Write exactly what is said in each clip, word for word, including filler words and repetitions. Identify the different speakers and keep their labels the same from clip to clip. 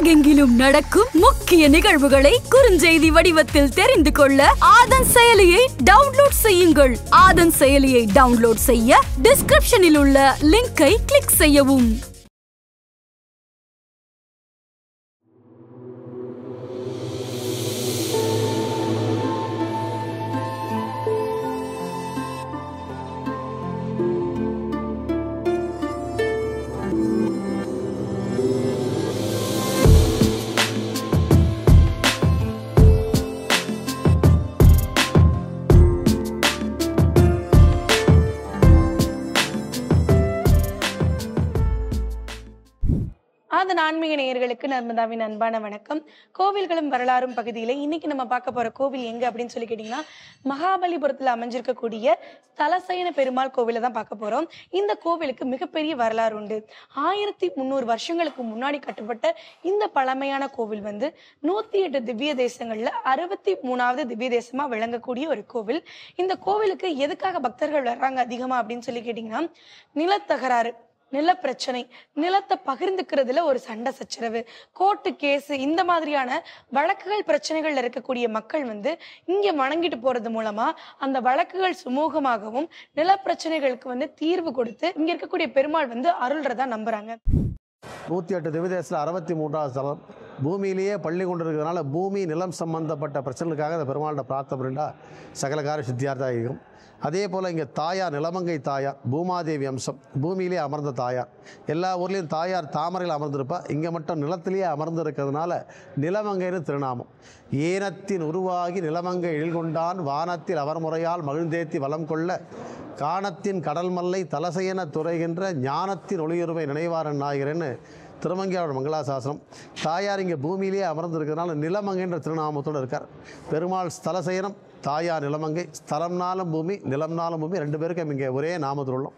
Speaker 1: உலகெங்கிலும் நடக்கும் முக்கிய நிகழ்வுகளை குறுஞ்செய்தி வடிவத்தில் தெரிந்து கொள்ள ஆதன் செயலியை டவுன்லோட் செய்யுங்கள். ஆதன் செயலியை டவுன்லோட் செய்ய டிஸ்கிரிப்ஷனில் உள்ள லிங்கை கிளிக் செய்யவும்.
Speaker 2: ஆதன் ஆன்மீக நேயர்களுக்கு நர்மதாவின் அன்பான வணக்கம். கோவில்களும் வரலாறும் பகுதியில இன்னைக்கு நம்ம பார்க்க போற கோவில் எங்க அப்படின்னு சொல்லி கேட்டீங்கன்னா, மகாபலிபுரத்துல அமைஞ்சிருக்கக்கூடிய ஸ்தலசயன பெருமாள் கோவில தான் பார்க்க போறோம். இந்த கோவிலுக்கு மிகப்பெரிய வரலாறு உண்டு. ஆயிரத்தி முன்னூறு வருஷங்களுக்கு முன்னாடி கட்டப்பட்ட இந்த பழமையான கோவில் வந்து நூத்தி எட்டு திவ்ய தேசங்கள்ல அறுபத்தி மூணாவது திவ்ய தேசமா விளங்கக்கூடிய ஒரு கோவில். இந்த கோவிலுக்கு எதுக்காக பக்தர்கள் வர்றாங்க அதிகமா அப்படின்னு சொல்லி கேட்டீங்கன்னா, நிலத்தகராறு, நில பிரச்சனை, நிலத்தை பகிர்ந்துக்கிறதுல ஒரு சண்டை சச்சரவு, கோர்ட்டு கேஸு, இந்த மாதிரியான வழக்குகள் பிரச்சனைகள்ல இருக்கக்கூடிய மக்கள் வந்து இங்க வணங்கிட்டு போறது மூலமா அந்த வழக்குகள் சுமூகமாகவும் நில பிரச்சனைகளுக்கு வந்து தீர்வு கொடுத்து இங்க இருக்கக்கூடிய பெருமாள் வந்து அருள்றதா நம்புறாங்க.
Speaker 3: நூற்றி எட்டு திவ்யதேசத்தில் அறுபத்தி மூன்றாவது ஸ்தலம். பூமியிலேயே பள்ளி கொண்டு இருக்கிறதுனால பூமி நிலம் சம்பந்தப்பட்ட பிரச்சனைகளுக்காக இந்த பெருமாள்கிட்ட பிரார்த்தனை பண்ணிட்டா சகல காரிய சித்தியார்த்தாகிக்கும். அதே போல் இங்கே தாயார், நிலமங்கை தாயார், பூமாதேவி அம்சம், பூமியிலே அமர்ந்த தாயார். எல்லா ஊர்லேயும் தாயார் தாமரையில் அமர்ந்திருப்பா, இங்கே மட்டும் நிலத்திலேயே அமர்ந்து இருக்கிறதுனால நிலமங்கைன்னு திருநாமம். ஏனத்தின் உருவாகி நிலமங்கை எழில்கொண்டான், வானத்தில் அவர் முறையால் மகிழ்ந்தேத்தி வளம் கொள்ள, காணத்தின் கடல் மல்லை தலசையென துறைகின்ற ஞானத்தின் ஒளியுருவை நினைவாரன் ஆகிறேன்னு திருமங்கையாளர் மங்களாசாசனம். தாயார் இங்கே பூமியிலேயே அமர்ந்திருக்கிறதுனால நிலமங்கைன்ற திருநாமத்தோடு இருக்கார். பெருமாள் ஸ்தலசயனம், தாயார் நிலமங்கை. ஸ்தலம்னாலும் பூமி, நிலம்னாலும் பூமி, ரெண்டு பேருக்கும் இங்கே ஒரே நாமத்தில் உள்ளோம்.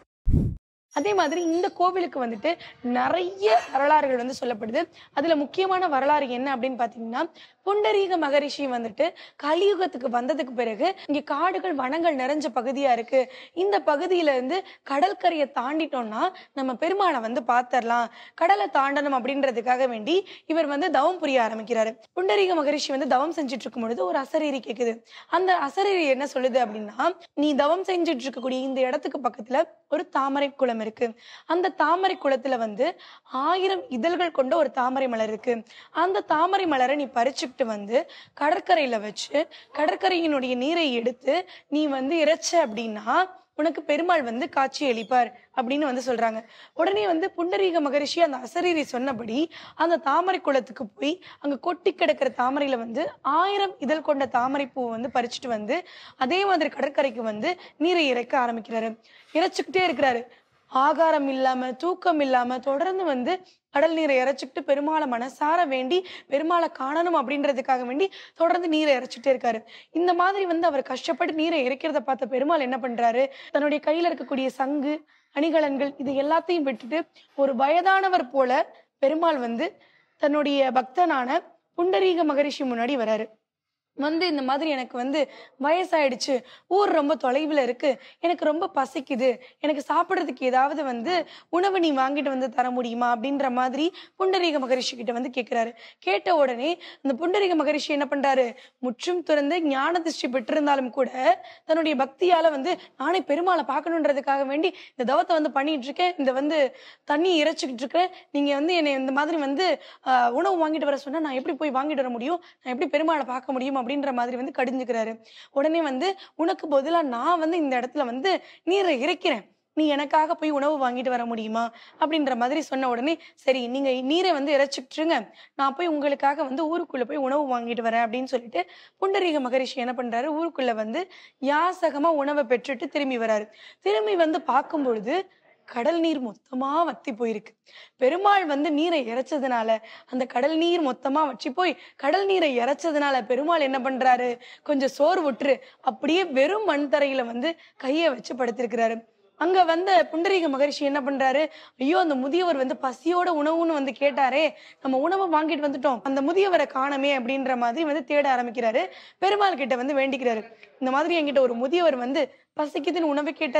Speaker 2: அதே மாதிரி இந்த கோவிலுக்கு வந்துட்டு நிறைய வரலாறுகள் வந்து சொல்லப்படுது. அதுல முக்கியமான வரலாறு என்ன அப்படின்னு பாத்தீங்கன்னா, புண்டரீக மகரிஷி வந்துட்டு கலியுகத்துக்கு வந்ததுக்கு பிறகு இங்க காடுகள் வனங்கள் நிறைஞ்ச பகுதியா இருக்கு, இந்த பகுதியில இருந்து கடற்கரையை தாண்டிட்டோம்னா நம்ம பெருமாளை வந்து பாத்திரலாம், கடலை தாண்டணும் அப்படின்றதுக்காக வேண்டி இவர் வந்து தவம் புரிய ஆரம்பிக்கிறாரு. புண்டரீக மகரிஷி வந்து தவம் செஞ்சுட்டு இருக்கும் பொழுது ஒரு அசரீரி கேக்குது. அந்த அசரீரி என்ன சொல்லுது அப்படின்னா, நீ தவம் செஞ்சுட்டு இருக்கக்கூடிய இந்த இடத்துக்கு பக்கத்துல ஒரு தாமரை குளம் இருக்கு, அந்த தாமரை குளத்துல வந்து ஆயிரம் இதழ்கள் கொண்ட ஒரு தாமரை மலர் இருக்கு, அந்த தாமரை மலரை நீ பறிச்சுக்கிட்டு வந்து கடற்கரையில வச்சு கடற்கரையினுடைய நீரை எடுத்து நீ வந்து இறைச்ச அப்படின்னா உனக்கு பெருமாள் வந்து காட்சி அளிப்பார் அப்படின்னு வந்து சொல்றாங்க. உடனே வந்து புண்டரீக மகரிஷி அந்த அசரீரி சொன்னபடி அந்த தாமரை குளத்துக்கு போய் அங்க கொட்டி கிடக்கிற தாமரையில வந்து ஆயிரம் இதழ் கொண்ட தாமரை பூ வந்து பறிச்சுட்டு வந்து அதே மாதிரி கடற்கரைக்கு வந்து நீரை இறைக்க ஆரம்பிக்கிறாரு. இறைச்சுக்கிட்டே இருக்கிறாரு. ஆகாரம் இல்லாம தூக்கம் இல்லாம தொடர்ந்து வந்து கடல் நீரை இறைச்சிக்கிட்டு பெருமாளை மனசார வேண்டி பெருமாளை காணணும் அப்படின்றதுக்காக வேண்டி தொடர்ந்து நீரை இறைச்சிட்டே இருக்காரு. இந்த மாதிரி வந்து அவர் கஷ்டப்பட்டு நீரை இறைக்கிறத பார்த்த பெருமாள் என்ன பண்றாரு, தன்னுடைய கையில இருக்கக்கூடிய சங்கு அணிகலன்கள் இது எல்லாத்தையும் விட்டுட்டு ஒரு வயதானவர் போல பெருமாள் வந்து தன்னுடைய பக்தனான புண்டரீக மகரிஷி முன்னாடி வராரு. வந்து இந்த மாதிரி எனக்கு வந்து வயசாயிடுச்சு, ஊர் ரொம்ப தொலைவில் இருக்கு, எனக்கு ரொம்ப பசிக்குது, எனக்கு சாப்பிட்றதுக்கு ஏதாவது வந்து உணவு நீ வாங்கிட்டு வந்து தர முடியுமா அப்படின்ற மாதிரி புண்டரீக மகரிஷி கிட்ட வந்து கேட்கிறாரு. கேட்ட உடனே இந்த புண்டரீக மகரிஷி என்ன பண்றாரு, முற்றும் துறந்து ஞான திருஷ்டி பெற்றிருந்தாலும் கூட தன்னுடைய பக்தியால வந்து நானே பெருமாளை பார்க்கணுன்றதுக்காக வேண்டி இந்த தவத்தை வந்து பண்ணிட்டு இருக்கேன், இந்த வந்து தண்ணி இறைச்சிக்கிட்டு இருக்கேன், நீங்க வந்து என்னை இந்த மாதிரி வந்து ஆஹ் உணவு வாங்கிட்டு வர சொன்னா நான் எப்படி போய் வாங்கிட்டு வர முடியும், நான் எப்படி பெருமாளை பார்க்க முடியும் அப்படின்ற மாதிரி வந்து கடிஞ்சுக்கிறாரு. உடனே வந்து உனக்கு பதிலா நான் வந்து இந்த இடத்துல வந்து நீரை இறைக்கிறேன், நீ எனக்காக போய் உணவு வாங்கிட்டு வர முடியுமா அப்படின்ற மாதிரி சொன்ன உடனே சரி நீங்க நீரை வந்து இறைச்சிட்டுருங்க, நான் போய் உங்களுக்காக வந்து ஊருக்குள்ள போய் உணவு வாங்கிட்டு வரேன் அப்படின்னு சொல்லிட்டு புண்டரீக மகரிஷி என்ன பண்றாரு, ஊருக்குள்ள வந்து யாசகமா உணவை பெற்றுட்டு திரும்பி வராரு. திரும்பி வந்து பார்க்கும் பொழுது கடல் நீர் மொத்தமா வத்தி போயிருக்கு. பெருமாள் வந்து நீரை இறைச்சதுனால அந்த கடல் நீர் மொத்தமா வற்றி போய் கடல் நீரை இறைச்சதுனால பெருமாள் என்ன பண்றாரு, கொஞ்சம் சோறு விட்டுரு அப்படியே வெறும் மண் தரையில வந்து கையை வச்சு படுத்திருக்கிறாரு. அங்க வந்த புண்டரீக மகரிஷி என்ன பண்றாரு, ஐயோ அந்த முதியவர் வந்து பசியோட உணவுன்னு வந்து கேட்டாரே, நம்ம உணவை வாங்கிட்டு வந்துட்டோம், அந்த முதியவரை காணமே அப்படின்ற மாதிரி வந்து தேட ஆரம்பிக்கிறாரு. பெருமாள் கிட்ட வந்து வேண்டிக்கிறாரு, இந்த மாதிரி என்கிட்ட ஒரு முதியவர் வந்து பசிக்குதுன்னு உணவு கேட்டாரு,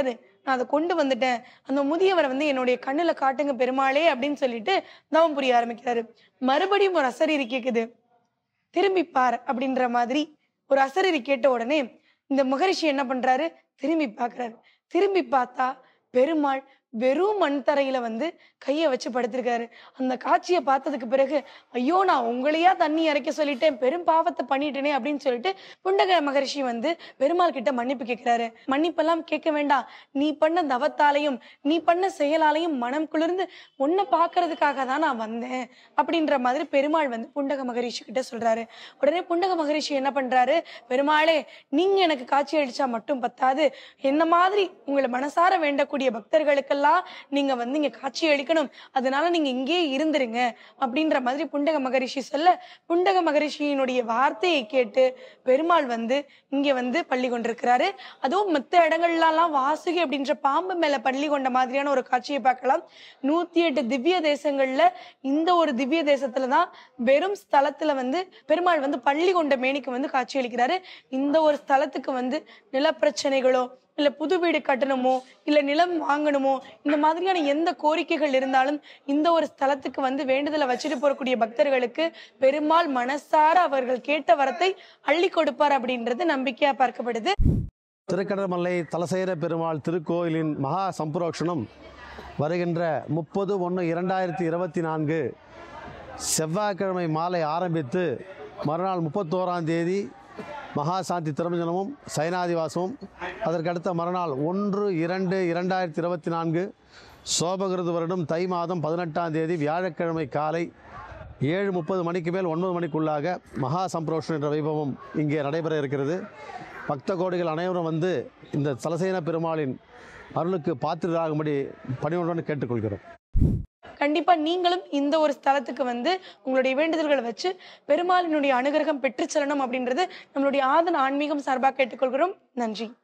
Speaker 2: நான் அதை கொண்டு வந்துட்டேன், அந்த முதியவரை வந்து என்னுடைய கண்ணுல காட்டுங்க பெருமாளே அப்படின்னு சொல்லிட்டு தவம் புரிய ஆரம்பிக்கிறாரு. மறுபடியும் ஒரு அசரீரி கேக்குது, திரும்பி பார் அப்படின்ற மாதிரி ஒரு அசரீரி கேட்ட உடனே இந்த மகரிஷி என்ன பண்றாரு, திரும்பி பார்க்கிறாரு. திரும்பி பார்த்தா பெருமாள் வெறும் மண் தரையில வந்து கையை வச்சு படுத்திருக்காரு. அந்த காட்சியை பார்த்ததுக்கு பிறகு ஐயோ நான் உங்களையா தண்ணி இறைக்க சொல்லிட்டேன், பெரும் பாவத்தை பண்ணிட்டேனே அப்படின்னு சொல்லிட்டு புண்டக மகரிஷி வந்து பெருமாள் கிட்ட மன்னிப்பு கேட்கிறாரு. மன்னிப்பெல்லாம் கேட்க வேண்டாம், நீ பண்ண தவத்தாலையும் நீ பண்ண செயலாலையும் மனம் குளிர்ந்து உன்னை பாக்குறதுக்காக தான் நான் வந்தேன் அப்படின்ற மாதிரி பெருமாள் வந்து புண்டக மகரிஷி கிட்ட சொல்றாரு. உடனே புண்டக மகரிஷி என்ன பண்றாரு, பெருமாளே நீங்க எனக்கு காட்சி அளிச்சா மட்டும் பத்தாது, என்ன மாதிரி உங்களை மனசார வேண்டக்கூடிய பக்தர்களுக்கெல்லாம் நீங்க வந்து இங்க காட்சி அளிக்கணும், அதனால நீங்க இங்கே இருந்துருங்க அப்படின்ற மாதிரி புண்டக மகரிஷி சொல்ல, புண்டக மகரிஷியினுடைய வார்த்தையை கேட்டு பெருமாள் வந்து இங்க வந்து பள்ளி கொண்டிருக்கிறாரு. அதுவும் மற்ற இடங்கள்லாம் வாசுகி அப்படின்ற பாம்பு மேல பள்ளி கொண்ட மாதிரியான ஒரு காட்சியை பார்க்கலாம். நூத்தி எட்டு திவ்ய தேசங்கள்ல இந்த ஒரு திவ்ய தேசத்துலதான் வெறும் ஸ்தலத்துல வந்து பெருமாள் வந்து பள்ளி கொண்ட மேனிக்கு வந்து காட்சி அளிக்கிறாரு. இந்த ஒரு ஸ்தலத்துக்கு வந்து நிலப்பிரச்சனைகளோ இல்ல புது வீடு கட்டணுமோ இல்ல நிலம் வாங்கணுமோ இந்த மாதிரியான எந்த கோரிக்கைகள் இருந்தாலும் இந்த ஒரு ஸ்தலத்துக்கு வந்து வேண்டுதலை வச்சுட்டு போறக்கூடிய பக்தர்களுக்கு பெருமாள் மனசார அவர்கள் கேட்ட வரத்தை அள்ளி கொடுப்பார் அப்படின்றது நம்பிக்கையா பார்க்கப்படுது.
Speaker 3: திருக்கடற்மல்லை தலசேர பெருமாள் திருக்கோயிலின் மகா சம்புரோக்ஷணம் வருகின்ற முப்பது ஒன்று இரண்டாயிரத்தி இருபத்தி நான்கு செவ்வாய்க்கிழமை மாலை ஆரம்பித்து மறுநாள் முப்பத்தோராம் தேதி மகா சாந்தி திருமஞ்சனமும் சைனாதிவாசமும், அதற்கடுத்த மறுநாள் ஒன்று இரண்டு இரண்டாயிரத்தி இருபத்தி நான்கு சோபகிருது வருடம் தை மாதம் பதினெட்டாம் தேதி வியாழக்கிழமை காலை ஏழு முப்பது மணிக்கு மேல் ஒன்பது மணிக்குள்ளாக மகா சம்பரோஷன் என்ற வைபவம் இங்கே நடைபெற இருக்கிறது. பக்த கோடிகள் அனைவரும் வந்து இந்த தலசேன பெருமாளின் அருளுக்கு பாத்திரராகும்படி பணிவுடன் கேட்டுக்கொள்கிறோம்.
Speaker 2: கண்டிப்பா நீங்களும் இந்த ஒரு ஸ்தலத்துக்கு வந்து உங்களுடைய வேண்டுதல்களை வச்சு பெருமாளினுடைய அனுகிரகம் பெற்று செல்லணும் அப்படின்றது நம்மளுடைய ஆதன் ஆன்மீகம் சார்பாக கேட்டுக்கொள்கிறோம். நன்றி.